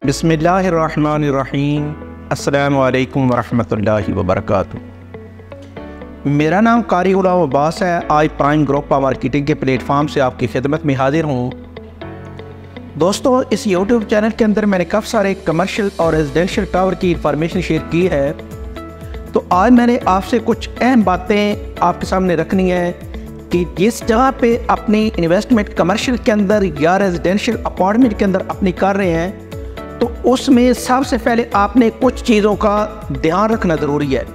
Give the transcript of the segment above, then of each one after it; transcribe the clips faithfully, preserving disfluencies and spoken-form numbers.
बिस्मिल्लाहिर्रहमानिर्रहीम। अस्सलामु अलैकुम वरहमतुल्लाहि वबरकातुहू। मेरा नाम कारी गुलाम अब्बास है। आज प्राइम ग्रुप मार्केटिंग के प्लेटफॉर्म से आपकी खिदमत में हाजिर हूँ। दोस्तों, इस यूट्यूब चैनल के अंदर मैंने काफ़ी सारे कमर्शियल और रेजिडेंशियल टावर की इंफॉर्मेशन शेयर की है। तो आज मैंने आपसे कुछ अहम बातें आपके सामने रखनी है कि जिस जगह पे अपनी इन्वेस्टमेंट कमर्शियल के अंदर या रेजिडेंशियल अपार्टमेंट के अंदर अपनी कर रहे हैं, तो उसमें सबसे पहले आपने कुछ चीज़ों का ध्यान रखना ज़रूरी है।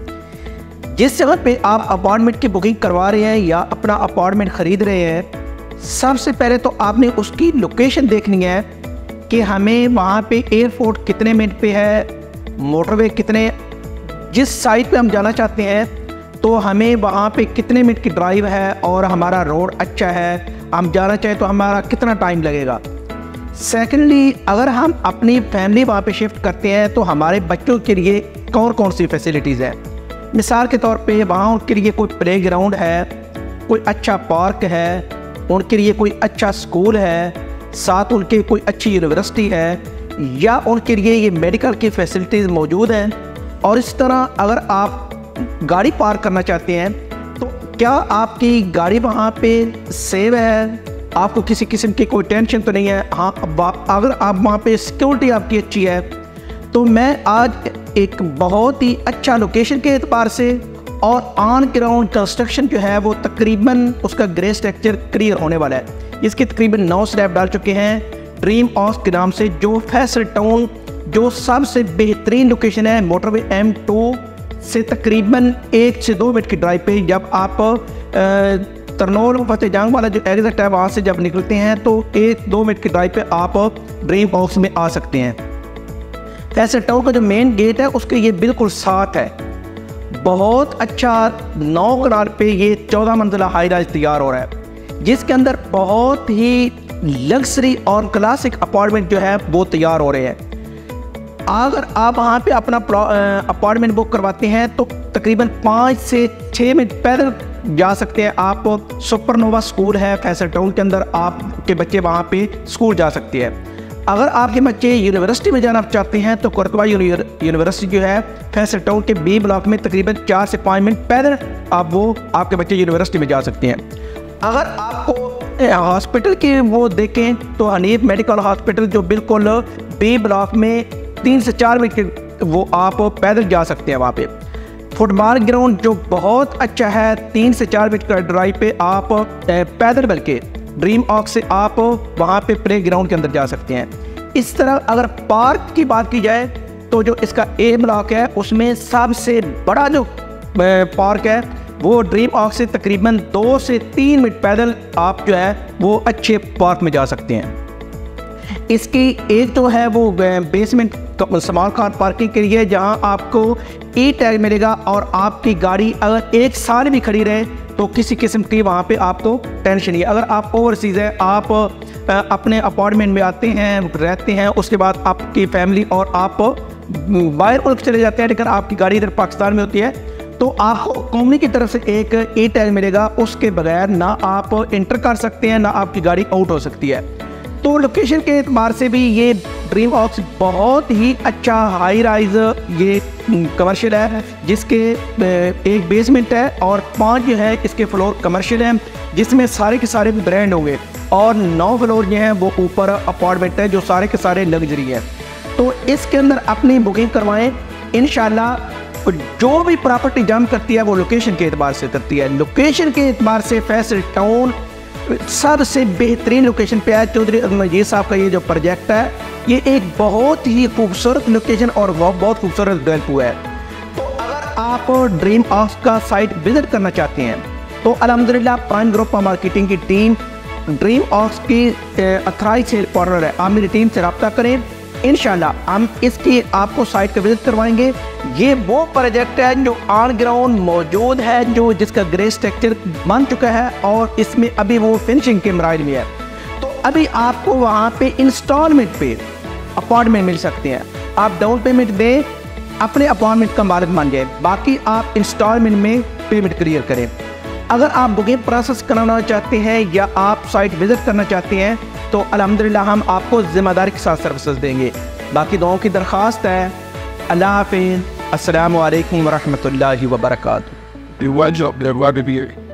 जिस जगह पे आप अपार्टमेंट की बुकिंग करवा रहे हैं या अपना अपार्टमेंट ख़रीद रहे हैं, सबसे पहले तो आपने उसकी लोकेशन देखनी है कि हमें वहाँ पे एयरपोर्ट कितने मिनट पे है, मोटरवे कितने, जिस साइट पे हम जाना चाहते हैं तो हमें वहाँ पे कितने मिनट की ड्राइव है और हमारा रोड अच्छा है, हम जाना चाहें तो हमारा कितना टाइम लगेगा। सेकेंडली, अगर हम अपनी फैमिली वहाँ पे शिफ्ट करते हैं तो हमारे बच्चों के लिए कौन कौन सी फैसिलिटीज़ हैं। मिसाल के तौर पे वहाँ उनके लिए कोई प्ले ग्राउंड है, कोई अच्छा पार्क है, उनके लिए कोई अच्छा स्कूल है, साथ उनके कोई अच्छी यूनिवर्सिटी है, या उनके लिए ये मेडिकल की फैसिलिटीज़ मौजूद हैं। और इस तरह अगर आप गाड़ी पार्क करना चाहते हैं तो क्या आपकी गाड़ी वहाँ पे सेव है, आपको किसी किस्म की कोई टेंशन तो नहीं है। हाँ, अगर आप वहाँ पे सिक्योरिटी आपकी अच्छी है, तो मैं आज एक बहुत ही अच्छा लोकेशन के एतबार से और ऑन ग्राउंड कंस्ट्रक्शन जो है वो तकरीबन उसका ग्रे स्ट्रक्चर क्लियर होने वाला है। इसके तकरीबन नौ स्लैब डाल चुके हैं ड्रीम हाउस के नाम से, जो फैसल टाउन जो सबसे बेहतरीन लोकेशन है। मोटरवे एम टू से तकरीबन एक से दो मिनट की ड्राइव पे, जब आप तरनौल फतेह जंग वाला जो एग्जैक्ट है वहाँ से जब निकलते हैं तो एक दो मिनट की ड्राइव पे आप ड्रीम हाउस में आ सकते हैं। फैसल टाउन का जो मेन गेट है उसके ये बिल्कुल साथ है। बहुत अच्छा नौ कनाल पे ये चौदह मंजिला हाई राइज तैयार हो रहा है, जिसके अंदर बहुत ही लग्जरी और क्लासिक अपार्टमेंट जो है वो तैयार हो रहे हैं। अगर आप वहाँ पे अपना अपार्टमेंट बुक करवाते हैं तो तकरीबन पाँच से छः मिनट पैदल जा सकते हैं आप। सुपरनोवा स्कूल है फैसल टाउन के अंदर, आपके बच्चे वहाँ पे स्कूल जा सकते हैं। अगर आपके बच्चे यूनिवर्सिटी में जाना चाहते हैं तो कुर्तवा यूनिवर्सिटी जो है फैसल टाउन के बी ब्लॉक में तकरीबन चार से पाँच मिनट पैदल आप वो आपके बच्चे यूनिवर्सिटी में जा सकते हैं। अगर आपको हॉस्पिटल के वो देखें तो हनीफ मेडिकल हॉस्पिटल जो बिल्कुल बी ब्लॉक में तीन से चार मिनट वो आप पैदल जा सकते हैं। वहाँ पे फुटबॉल ग्राउंड जो बहुत अच्छा है, तीन से चार मिनट का ड्राइव पे आप पैदल बल्कि ड्रीम ऑक से आप वहाँ पे प्ले ग्राउंड के अंदर जा सकते हैं। इस तरह अगर पार्क की बात की जाए तो जो इसका ए ब्लॉक है उसमें सबसे बड़ा जो पार्क है वो ड्रीम ऑक से तकरीबन दो से तीन मिनट पैदल आप जो है वो अच्छे पार्क में जा सकते हैं। इसकी एक तो है वो बेसमेंट स्मॉल कार पार्किंग के लिए, जहां आपको ई टैग मिलेगा और आपकी गाड़ी अगर एक साल भी खड़ी रहे तो किसी किस्म की वहां पे आपको टेंशन नहीं है। अगर आप ओवरसीज़ है, आप अपने अपार्टमेंट में आते हैं, रहते हैं, उसके बाद आपकी फैमिली और आप बाहर मुल्क चले जाते हैं, लेकिन आपकी गाड़ी इधर पाकिस्तान में होती है, तो आपको कंपनी की तरफ से एक ई टैग मिलेगा। उसके बगैर ना आप इंटर कर सकते हैं ना आपकी गाड़ी आउट हो सकती है। तो लोकेशन के एतबार से भी ये ड्रीम हाउस बहुत ही अच्छा हाई राइज ये कमर्शियल है, जिसके एक बेसमेंट है और पांच जो है इसके फ्लोर कमर्शियल हैं, जिसमें सारे के सारे ब्रांड होंगे, और नौ फ्लोर जो हैं वो ऊपर अपार्टमेंट है जो सारे के सारे लग्जरी है। तो इसके अंदर अपनी बुकिंग करवाएं। इंशाल्लाह जो भी प्रॉपर्टी जम करती है वो लोकेशन के एतबार से करती है। लोकेशन के एतबार से फैसल टाउन सबसे बेहतरीन लोकेशन पे है। चौधरी मजीद साहब का ये जो प्रोजेक्ट है ये एक बहुत ही खूबसूरत लोकेशन और वो बहुत खूबसूरत डेवलप हुआ है। तो अगर आप ड्रीम हाउस का साइट विजिट करना चाहते हैं तो अल्हम्दुलिल्लाह प्राइम ग्रुप मार्केटिंग की टीम ड्रीम हाउस की अथराइज सेल पार्टनर है। आप मेरी टीम से रब्ता करें, इंशाल्लाह हम इसकी आपको साइट का विजिट करवाएंगे। ये वो प्रोजेक्ट है जो ऑन ग्राउंड मौजूद है, जो जिसका ग्रे स्ट्रक्चर बन चुका है और इसमें अभी वो फिनिशिंग के मराइल में है। तो अभी आपको वहाँ पे इंस्टॉलमेंट पे अपार्टमेंट मिल सकते हैं। आप डाउन पेमेंट दें, अपने अपार्टमेंट का मालिक मान जाए, बाकी आप इंस्टॉलमेंट में पेमेंट क्लियर करें। अगर आप बुकिंग प्रोसेस कराना चाहते हैं या आप साइट विजिट करना चाहते हैं तो अल्हम्दुलिल्लाह हम आपको ज़िम्मेदारी के साथ सर्विसेज देंगे। बाकी दुआओं की दरख्वास्त है। अल्लाह हाफिज़। अस्सलामु अलैकुम वरहमतुल्लाहि वबरकातुहू।